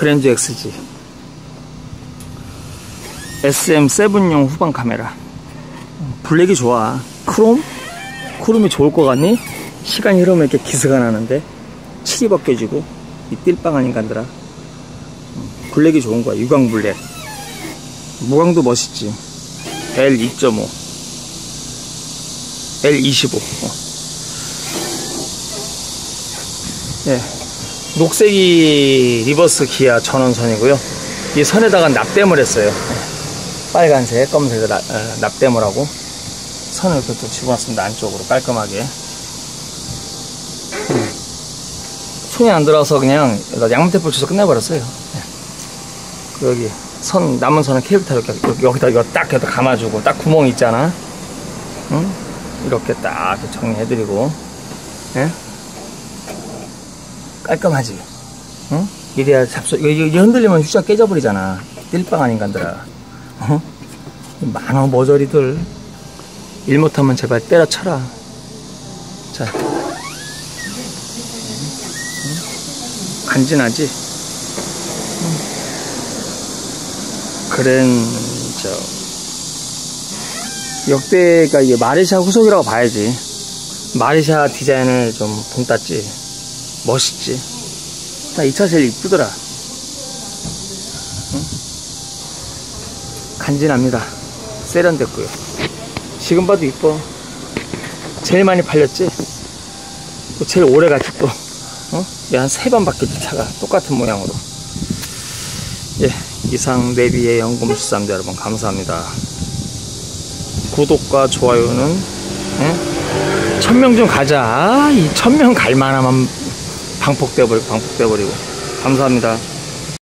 그랜저 XG SM7용 후방 카메라. 블랙이 좋아. 크롬이 좋을 것 같니? 시간이 흐르면 이렇게 기스가 나는데 칠이 벗겨지고 이 띨빵한 인간들아. 블랙이 좋은 거야. 유광 블랙. 무광도 멋있지. L2.5 L25 예, 녹색이 리버스 기아 전원선이고요. 이 선에다가 납땜을 했어요. 빨간색, 검은색에 납땜을 하고 선을 이렇게 또 집어놨습니다. 안쪽으로 깔끔하게. 손이 안 들어와서 그냥 양면 테이프를 쳐서 끝내버렸어요. 여기 선, 남은 선은 케이블 타로 여기다 이거 딱 해서 감아주고, 딱 구멍 있잖아. 응? 이렇게 딱 정리해드리고, 예? 깔끔하지? 응? 이래야 이게 흔들리면 휴지가 깨져버리잖아. 띨빵한 인간들아. 어? 많어, 머저리들. 일 못하면 제발 때려쳐라. 자. 간지나지? 그랜저. 역대가 이게 마르샤 후속이라고 봐야지. 마르샤 디자인을 좀 본땄지. 멋있지. 나 이 차 제일 이쁘더라. 응? 간지납니다. 세련됐고요. 지금 봐도 이뻐. 제일 많이 팔렸지? 또 제일 오래 갔지 또. 어? 한 3번 바뀌었지 차가. 똑같은 모양으로. 예, 이상 내비의 연금수사입니다. 여러분 감사합니다. 구독과 좋아요는 1000명 좀 가자. 이 1000명 갈만하면 방폭돼버리고 감사합니다.